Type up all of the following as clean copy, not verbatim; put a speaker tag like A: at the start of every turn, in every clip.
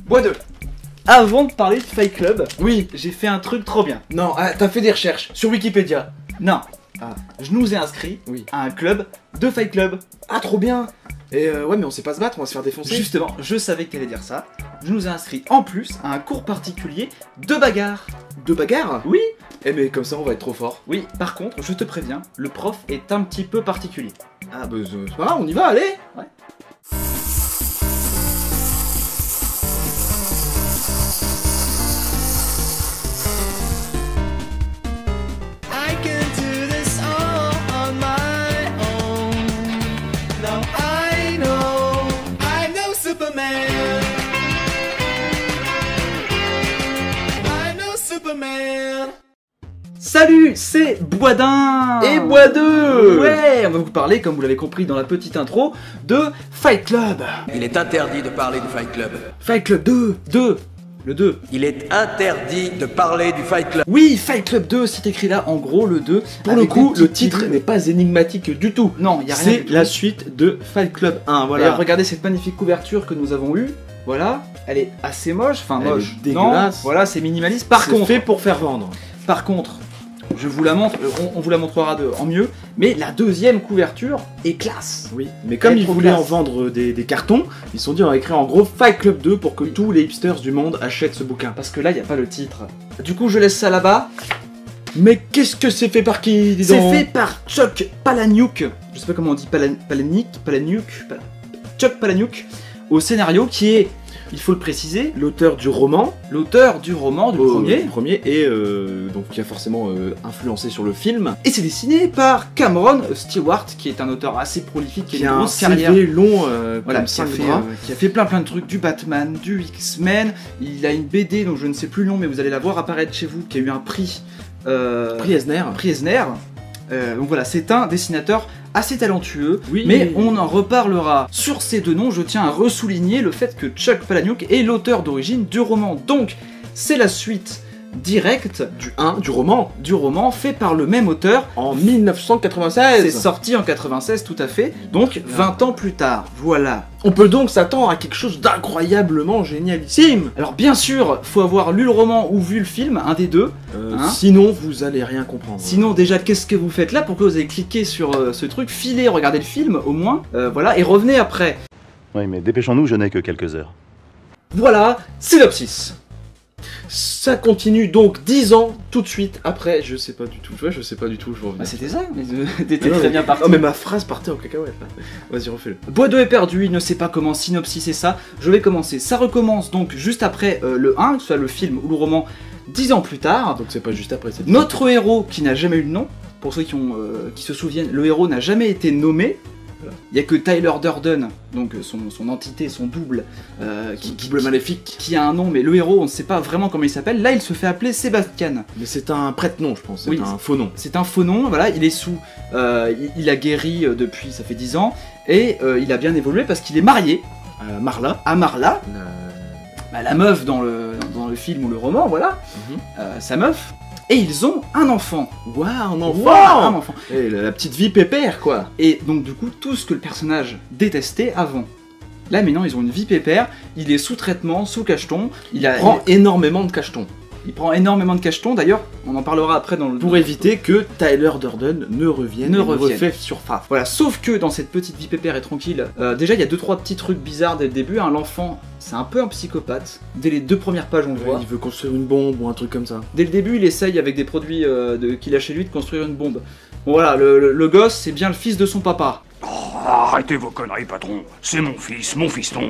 A: Bois 2. Avant de parler de Fight Club,
B: Oui.
A: j'ai fait un truc trop bien.
B: Non, t'as fait des recherches sur Wikipédia.
A: Non,
B: Ah.
A: je nous ai inscrits
B: Oui.
A: à un club de Fight Club.
B: Ah, trop bien. Et ouais, mais on sait pas se battre, on va se faire défoncer.
A: Justement, je savais que t'allais dire ça. Je nous ai inscrits en plus à un cours particulier de bagarre.
B: De bagarre.
A: Oui.
B: Eh, mais comme ça, on va être trop fort.
A: Oui, par contre, je te préviens, le prof est un petit peu particulier.
B: Ah, bah, c'est pas grave, on y va, allez.
A: Ouais.
C: I can do this all on my own. Now I know I'm no Superman. I'm no Superman.
A: Salut, c'est Boisdin
B: Et Bois 2.
A: Ouais, on va vous parler, comme vous l'avez compris dans la petite intro, de Fight Club.
D: Il est interdit de parler du Fight Club.
B: Fight Club 2.
A: 2. Le 2.
D: Il est interdit de parler du Fight Club.
A: Oui, Fight Club 2, c'est écrit là, en gros, le 2.
B: Pour le
A: avec
B: coup,
A: des
B: le
A: petites
B: titre
A: pilules.
B: n'est pas énigmatique du tout.
A: Non, il y a rien.
B: C'est
A: du tout.
B: la suite de Fight Club 1, voilà.
A: D'ailleurs, regardez cette magnifique couverture que nous avons eue. Voilà, elle est assez moche, enfin
B: Elle
A: moche.
B: est dégueulasse.
A: Non, voilà, c'est minimaliste. Par
B: C'est
A: contre,
B: fait pour faire vendre.
A: je vous la montre, on vous la montrera en mieux, mais la deuxième couverture est classe.
B: Oui, mais comme
A: Elle est
B: ils
A: trop
B: voulaient
A: classe.
B: en vendre des cartons, ils se sont dit on va écrire en gros Fight Club 2 pour que tous les hipsters du monde achètent ce bouquin.
A: Parce que là, il n'y a pas le titre. Du coup, je laisse ça là-bas.
B: Mais qu'est-ce que c'est fait par qui, dis
A: C'est
B: donc
A: fait par Chuck Palahniuk. Je sais pas comment on dit, Chuck Palahniuk, au scénario, qui est, il faut le préciser,
B: L'auteur du roman,
A: l'auteur du roman, du premier.
B: et donc qui a forcément influencé sur le film.
A: Et c'est dessiné par Cameron Stewart, qui est un auteur assez prolifique, qui a
B: Qui a
A: une
B: un
A: grosse carrière.
B: CV long
A: Voilà,
B: comme
A: qui a,
B: 5
A: fait,
B: bras.
A: qui a fait plein de trucs, du Batman, du X-Men. Il a une BD dont je ne sais plus le nom, mais vous allez la voir apparaître chez vous, qui a eu un prix.
B: Prix Eisner.
A: Prix Eisner. Donc voilà, c'est un dessinateur assez talentueux,
B: Oui.
A: mais on en reparlera. Sur ces deux noms, je tiens à ressouligner le fait que Chuck Palahniuk est l'auteur d'origine du roman. Donc, c'est la suite directe
B: Du roman,
A: du roman fait par le même auteur.
B: en 1996.
A: C'est sorti en 96 tout à fait, donc 20 ans plus tard. Voilà.
B: On peut donc s'attendre à quelque chose d'incroyablement génialissime.
A: Alors bien sûr, faut avoir lu le roman ou vu le film, un des deux. Hein
B: Sinon, vous allez rien comprendre.
A: Sinon déjà, qu'est-ce que vous faites là? Pourquoi vous avez cliqué sur ce truc? Filez, regardez le film au moins, voilà, et revenez après.
E: Oui, mais dépêchons-nous, je n'ai que quelques heures.
A: Voilà, synopsis.
B: Ça continue donc 10 ans tout de suite après, je sais pas du tout, tu vois, je sais pas du tout, je vais revenir.
A: Bah c'était ça, mais t'étais
B: Ah non,
A: très
B: mais-
A: bien parti.
B: Oh mais ma phrase partait en cacahuète là. Vas-y, refais-le.
A: Bois 2 est perdu, il ne sait pas comment synopsis ça. Je vais commencer. Ça recommence donc juste après le 1, que ce soit le film ou le roman, 10 ans plus tard.
B: Donc c'est pas juste après, c'est
A: Notre héros qui n'a jamais eu de nom, pour ceux qui se souviennent, le héros n'a jamais été nommé. Il n'y a que Tyler Durden, donc son entité, son double,
B: double maléfique.
A: qui a un nom, mais le héros, on ne sait pas vraiment comment il s'appelle. Là, il se fait appeler Sébastien.
B: Mais c'est un prête-nom, je pense, c'est
A: Oui,
B: un faux nom.
A: C'est un faux nom, voilà, il est sous. Il a guéri depuis, ça fait 10 ans, et il a bien évolué parce qu'il est marié
B: Marla.
A: à Marla,
B: La...
A: la meuf dans le film ou le roman, voilà, sa meuf, et ils ont un enfant.
B: Waouh, un enfant.
A: Voilà, un enfant.
B: Et la petite vie pépère, quoi.
A: Et donc du coup, tout ce que le personnage détestait avant. Là maintenant, ils ont une vie pépère, il est sous traitement, sous cacheton,
B: Il prend énormément de cachetons.
A: il prend énormément de cachetons, d'ailleurs, on en parlera après dans le...
B: Pour éviter que Tyler Durden ne revienne.
A: Ne
B: et
A: revienne.
B: refait surface.
A: Voilà, sauf que dans cette petite vie pépère et tranquille, déjà il y a 2-3 petits trucs bizarres dès le début. Hein. L'enfant, c'est un peu un psychopathe. Dès les 2 premières pages, on le voit.
B: Il veut construire une bombe ou un truc comme ça.
A: Dès le début, il essaye avec des produits qu'il a chez lui de construire une bombe. Bon voilà, le gosse, c'est bien le fils de son papa.
F: Oh, arrêtez vos conneries, patron. C'est mon fils, mon fiston.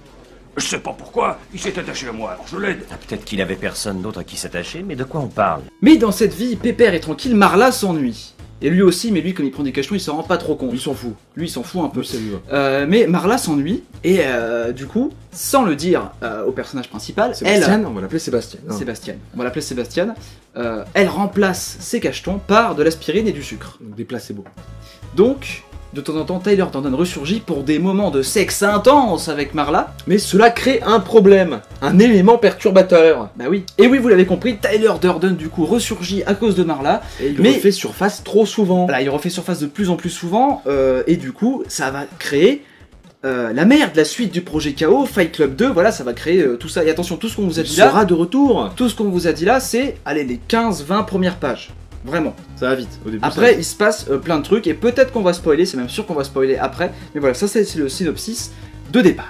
F: Je sais pas pourquoi, il s'est attaché à moi, alors je l'aide.
G: Ah, peut-être qu'il avait personne d'autre à qui s'attacher, mais de quoi on parle?
A: Mais dans cette vie pépère et tranquille, Marla s'ennuie. Et lui aussi, mais lui, comme il prend des cachetons, il s'en rend pas trop compte.
B: Il s'en fout.
A: Lui, il s'en fout un peu.
B: Ça lui va.
A: Mais Marla s'ennuie, et du coup, sans le dire au personnage principal,
B: Sébastien, on va l'appeler Sébastien.
A: elle, Sébastien, on va l'appeler Sébastien, elle remplace ses cachetons par de l'aspirine et du sucre.
B: Donc des placebos.
A: Donc, de temps en temps, Tyler Durden ressurgit pour des moments de sexe intense avec Marla.
B: Mais cela crée un problème, un élément perturbateur.
A: Bah oui. Et oui, vous l'avez compris, Tyler Durden du coup ressurgit à cause de Marla.
B: Et il
A: Mais-
B: refait surface trop souvent.
A: Voilà, il refait surface de plus en plus souvent, et du coup, ça va créer la mère de la suite du projet KO, Fight Club 2, voilà, ça va créer tout ça. Et attention, tout ce qu'on vous a
B: Il
A: dit là,
B: sera de retour.
A: tout ce qu'on vous a dit là, c'est, allez, les 15-20 premières pages. Vraiment.
B: Ça va vite. Au début,
A: Après, il se passe plein de trucs, et peut-être qu'on va spoiler, c'est même sûr qu'on va spoiler après. Mais voilà, ça c'est le synopsis de départ.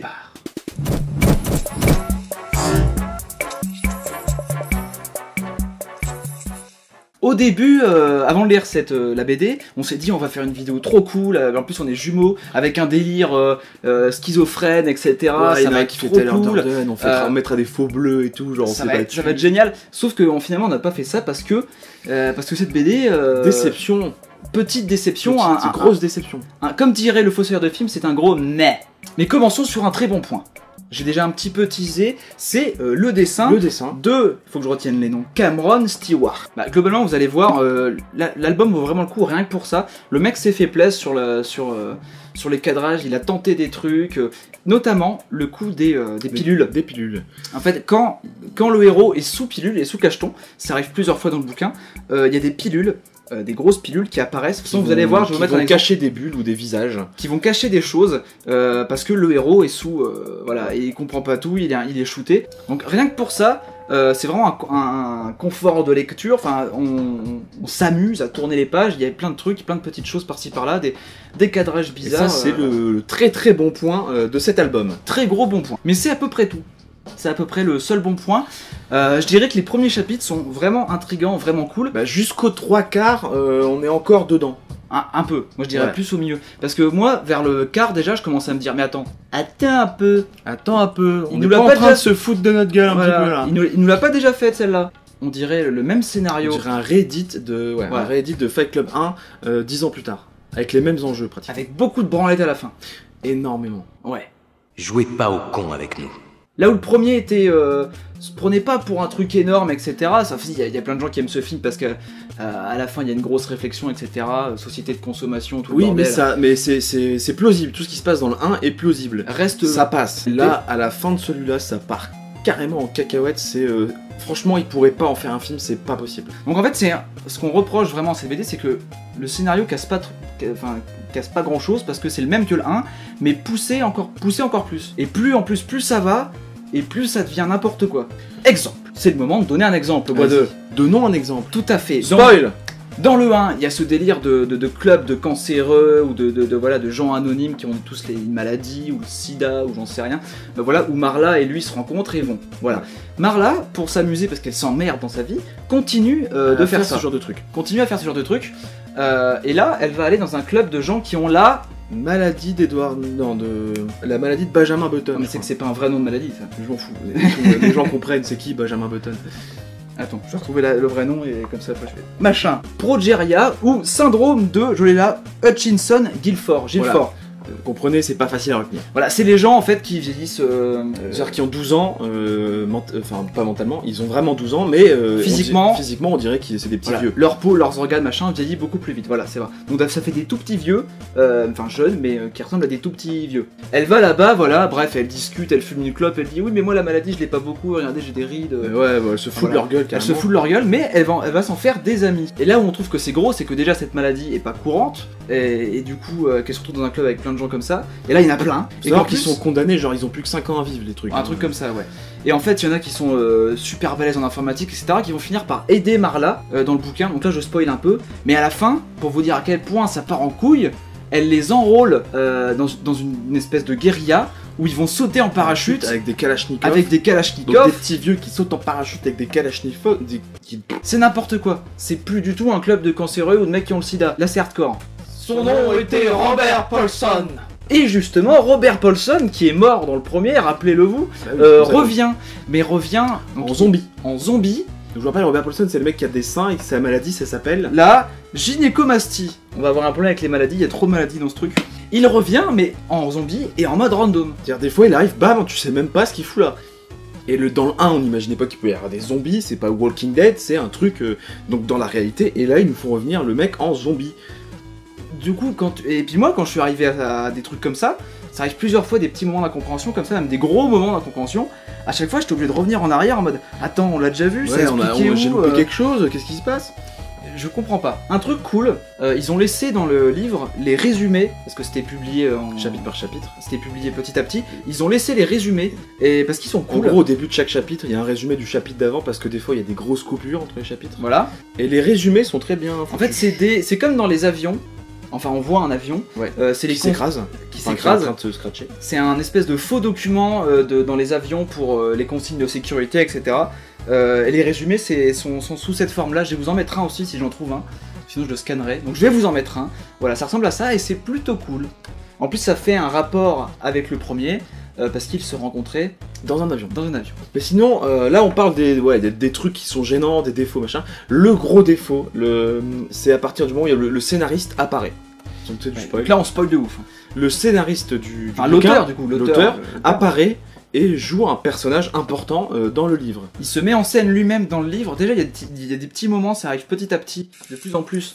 A: Au début, avant de lire la BD, on s'est dit on va faire une vidéo trop cool, en plus on est jumeaux, avec un délire schizophrène, etc.
B: Ouais,
A: ça va être
B: qui fait
A: trop
B: Tyler
A: cool.
B: Durden, on mettra des faux bleus et tout, genre on
A: Ça
B: sait
A: va,
B: pas
A: être, ça va être génial, sauf que finalement on n'a pas fait ça parce que cette BD...
B: déception.
A: Petite déception,
B: Grosse déception.
A: comme dirait le fossoyeur de film, c'est un gros mais. Mais commençons sur un très bon point. J'ai déjà un petit peu teasé, c'est le dessin.
B: Le dessin.
A: De, faut que je retienne les noms, Cameron Stewart. Bah, globalement, vous allez voir, l'album vaut vraiment le coup, rien que pour ça. Le mec s'est fait plaisir sur les cadrages, il a tenté des trucs, notamment le coup des pilules.
B: Des pilules.
A: En fait, quand le héros est sous pilule et sous cacheton, ça arrive plusieurs fois dans le bouquin, il y a des pilules, des grosses pilules qui apparaissent. De toute façon, vous allez voir, je vais vous mettre un exemple.
B: Cacher des bulles ou des visages.
A: Qui vont cacher des choses parce que le héros est sous, voilà, et il comprend pas tout, il est shooté. Donc rien que pour ça, c'est vraiment un confort de lecture. Enfin, on s'amuse à tourner les pages. Il y a plein de trucs, plein de petites choses par-ci par-là, des cadrages bizarres.
B: Et ça, c'est le très très bon point de cet album.
A: Très gros bon point. Mais c'est à peu près tout. C'est à peu près le seul bon point. Je dirais que les premiers chapitres sont vraiment intrigants, vraiment cool.
B: Bah, jusqu'aux 3/4, on est encore dedans.
A: Un peu, moi je dirais plus au milieu. Parce que moi, vers le quart déjà, je commence à me dire, mais attends un peu.
B: On nous l'a pas déjà se foutre de notre gueule un petit peu là.
A: Il nous l'a pas déjà fait celle-là. On dirait le même scénario.
B: On dirait un réédit de Fight Club 1 10 ans plus tard. Avec les mêmes enjeux pratiquement.
A: Avec beaucoup de branlettes à la fin.
B: Énormément.
A: Ouais.
D: Jouez pas au con avec nous.
A: Là où le premier était, se prenait pas pour un truc énorme, etc. Il y a plein de gens qui aiment ce film parce que à la fin il y a une grosse réflexion, etc. Société de consommation, tout le bordel.
B: mais c'est plausible. Tout ce qui se passe dans le 1 est plausible. Ça passe. Là, à la fin de celui-là, ça part carrément en cacahuète. C'est franchement, ils pourraient pas en faire un film, c'est pas possible.
A: Donc en fait, c'est ce qu'on reproche vraiment à cette BD, c'est que le scénario casse pas grand chose parce que c'est le même que le 1, mais poussé encore plus. Et plus en plus ça va, et plus ça devient n'importe quoi. Exemple. C'est le moment de donner un exemple.
B: Donnons un exemple.
A: Tout à fait.
B: Spoil.
A: Dans le 1, il y a ce délire de club de cancéreux ou de gens anonymes qui ont tous une maladie ou le sida ou j'en sais rien. Voilà, où Marla et lui se rencontrent et vont. Voilà. Marla, pour s'amuser parce qu'elle s'emmerde dans sa vie, continue de faire ce genre de truc. Continue à faire ce genre de truc. Et là, elle va aller dans un club de gens qui ont la
B: maladie la maladie de Benjamin Button.
A: Non, mais c'est que c'est pas un vrai nom de maladie, ça.
B: Je m'en fous. Les gens comprennent c'est qui Benjamin Button.
A: Attends, je vais retrouver le vrai nom et comme ça après je fais. Machin. Progeria ou syndrome de, je l'ai là, Hutchinson-Gilford.
B: Voilà. Comprenez, c'est pas facile à retenir.
A: Voilà, c'est les gens en fait qui vieillissent.
B: C'est-à-dire qui ont 12 ans, enfin pas mentalement, ils ont vraiment 12 ans, mais physiquement, on dirait que c'est des petits vieux.
A: Leur peau, leurs organes, machin, vieillit beaucoup plus vite. Voilà, c'est vrai. Donc ça fait des tout petits vieux, enfin jeunes, mais qui ressemblent à des tout petits vieux. Elle va là-bas, voilà, bref, elle discute, elle fume une clope, elle dit oui, mais moi la maladie, je l'ai pas beaucoup. Regardez, j'ai des rides.
B: Elle se fout de leur gueule.
A: Elle se fout de leur gueule, mais elle va s'en faire des amis. Et là où on trouve que c'est gros, c'est que déjà cette maladie est pas courante, et du coup, qu'elle se retrouve dans un club avec plein de gens comme ça. Et là, il y en a plein.
B: Et quand ils sont condamnés, genre ils ont plus que 5 ans à vivre, les trucs.
A: Un truc comme ça, ouais. Et en fait, il y en a qui sont super balèzes en informatique, etc., qui vont finir par aider Marla dans le bouquin. Donc là, je spoil un peu. Mais à la fin, pour vous dire à quel point ça part en couille, elle les enrôle dans une espèce de guérilla où ils vont sauter en parachute.
B: Avec des kalachnikovs.
A: Avec des kalachnikovs.
B: Donc des petits vieux qui sautent en parachute avec des kalachnikovs.
A: C'est n'importe quoi. C'est plus du tout un club de cancéreux ou de mecs qui ont le sida. Là, c'est hardcore.
C: Son nom était Robert Paulson.
A: Et justement, Robert Paulson, qui est mort dans le premier, rappelez-le vous, revient. Mais revient
B: donc, en zombie.
A: En zombie.
B: Donc je rappelle, Robert Paulson, c'est le mec qui a des seins et sa maladie, ça s'appelle
A: la gynécomastie. On va avoir un problème avec les maladies, il y a trop de maladies dans ce truc. Il revient, mais en zombie et en mode random.
B: C'est-à-dire, des fois, il arrive, bam, tu sais même pas ce qu'il fout là. Et dans le 1, on n'imaginait pas qu'il pouvait y avoir des zombies, c'est pas Walking Dead, c'est un truc donc dans la réalité. Et là, ils nous font revenir le mec en zombie.
A: Du coup, et puis moi, quand je suis arrivé à des trucs comme ça arrive plusieurs fois des petits moments d'incompréhension comme ça, même des gros moments d'incompréhension. À chaque fois, j'étais obligé de revenir en arrière en mode attends, on l'a déjà vu,
B: j'ai loupé quelque chose, qu'est-ce qui se passe?
A: je comprends pas. Un truc cool, ils ont laissé dans le livre les résumés, parce que c'était publié
B: Chapitre par chapitre.
A: C'était publié petit à petit. Ils ont laissé les résumés, et parce qu'ils sont
B: En
A: cool.
B: gros, au début de chaque chapitre, il y a un résumé du chapitre d'avant parce que des fois il y a des grosses coupures entre les chapitres.
A: Voilà.
B: Et les résumés sont très bien.
A: En fait, c'est comme dans les avions. Enfin, on voit un avion.
B: Ouais.
A: C'est les
B: qui s'écrase.
A: qui
B: Enfin,
A: s'écrasent.
B: qui est en train de se scratcher.
A: C'est un espèce de faux document dans les avions pour les consignes de sécurité, etc. Et les résumés sont sous cette forme-là. Je vais vous en mettre un aussi si j'en trouve un. Sinon, je le scannerai. Donc, je vais vous en mettre un. Voilà, ça ressemble à ça et c'est plutôt cool. En plus, ça fait un rapport avec le premier parce qu'ils se rencontraient
B: Dans un avion.
A: dans un avion.
B: Mais sinon, là on parle des trucs qui sont gênants, des défauts, machin. Le gros défaut, c'est à partir du moment où le scénariste apparaît. Donc, tu sais, du spoil.
A: Donc là, on spoil de ouf.
B: Le scénariste du
A: Enfin,
B: bouquin,
A: l'auteur, du coup.
B: l'auteur apparaît et joue un personnage important dans le livre.
A: Il se met en scène lui-même dans le livre. Déjà, il y a des petits moments, ça arrive petit à petit, de plus en plus.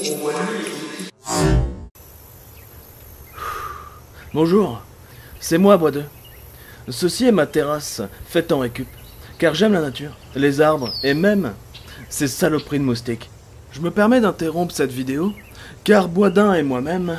C: Bonjour, c'est moi, Bois 2. Ceci est ma terrasse, faite en récup, car j'aime la nature, les arbres et même ces saloperies de moustiques. Je me permets d'interrompre cette vidéo, car Boisdin et moi-même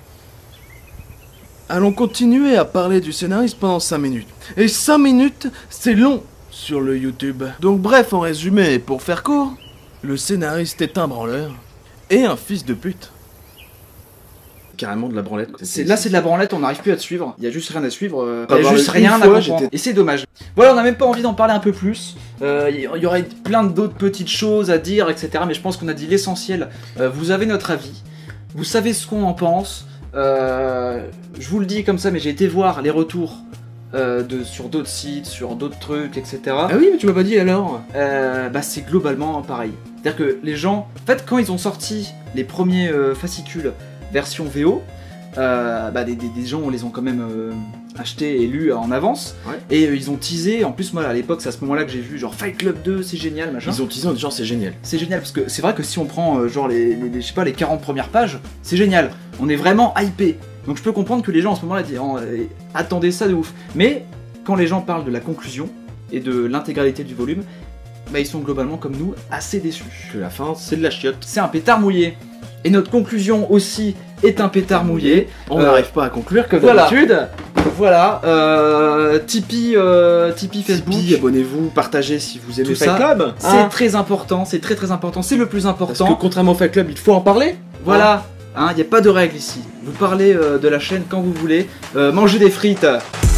C: allons continuer à parler du scénariste pendant 5 minutes. Et 5 minutes, c'est long sur le YouTube. Donc bref, en résumé, et pour faire court, le scénariste est un branleur et un fils de pute.
B: Carrément de la branlette.
A: Là, c'est de la branlette, on n'arrive plus à te suivre. Il y a juste rien à suivre.
B: Pas
A: Il y a
B: voir
A: juste
B: une
A: rien à
B: fois,
A: comprendre. Et c'est dommage. Voilà, on n'a même pas envie d'en parler un peu plus. Il y aurait plein d'autres petites choses à dire, etc. Mais je pense qu'on a dit l'essentiel. Vous avez notre avis. Vous savez ce qu'on en pense. Je vous le dis comme ça, mais j'ai été voir les retours sur d'autres sites, sur d'autres trucs, etc.
B: Ah oui, mais tu m'as pas dit alors.
A: C'est globalement pareil. C'est-à-dire que les gens, en fait, quand ils ont sorti les premiers fascicules version VO, des gens les ont quand même achetés et lus en avance.
B: Ouais.
A: Et ils ont teasé. En plus, moi à l'époque, c'est à ce moment-là que j'ai vu genre Fight Club 2, c'est génial, machin.
B: Ils ont teasé en disant c'est génial.
A: C'est génial parce que c'est vrai que si on prend genre les 40 premières pages, c'est génial. On est vraiment hypé. Donc je peux comprendre que les gens en ce moment-là disent attendez ça de ouf. Mais quand les gens parlent de la conclusion et de l'intégralité du volume, ils sont globalement comme nous assez déçus.
B: Que la fin, c'est de la chiotte.
A: C'est un pétard mouillé. Et notre conclusion aussi est un pétard mouillé.
B: On n'arrive pas à conclure comme
A: Voilà.
B: d'habitude.
A: Voilà, Tipeee, Facebook.
B: Tipeee, abonnez-vous, partagez si vous aimez
A: Tout
B: Fight
A: ça,
B: Club.
A: c'est très important, c'est très important, c'est le plus
B: Parce
A: important.
B: que contrairement au Fight Club, il faut en parler.
A: Voilà, il n'y a pas de règle ici. Vous parlez de la chaîne quand vous voulez. Mangez des frites.